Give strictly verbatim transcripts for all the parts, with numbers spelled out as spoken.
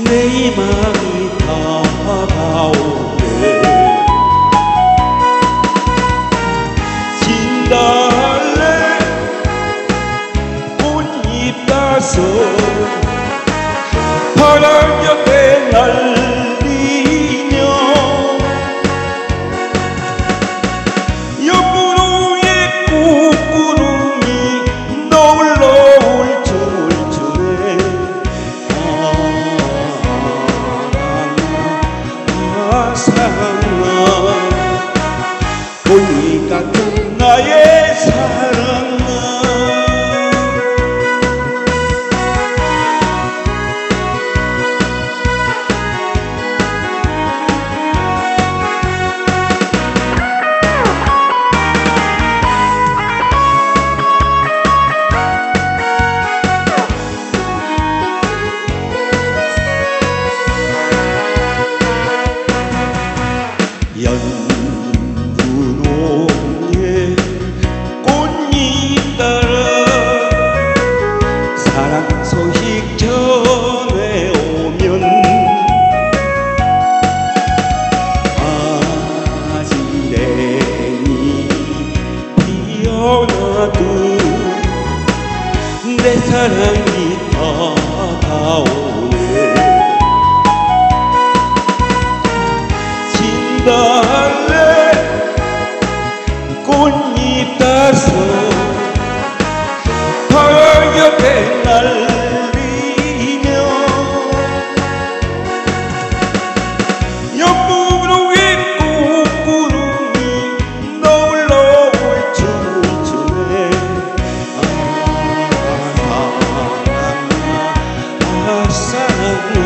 내 맘이 다가오네. 진달래 꽃잎 따서 바람 옆에 날리며 옆구름에 꾹구름이 너울러 춤을 추네. 아, 사랑아 꽃잎 같은 나의 사랑아. 연분홍의 꽃잎 따라 사랑 소식 전해오면 아지랭이 피어나도 내 사랑이 다가오네. 진달래 꽃잎 따서 바람 옆에 날리며 옆구름에 꾹구름이 너울러 춤을 추네. 아, 아, 사랑아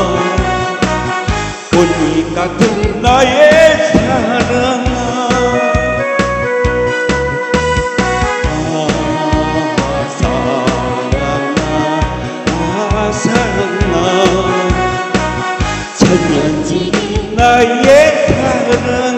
꽃잎 같은 나의 사랑아. 아, 사랑아, 아, 사랑아 천년지기 나의 사랑아.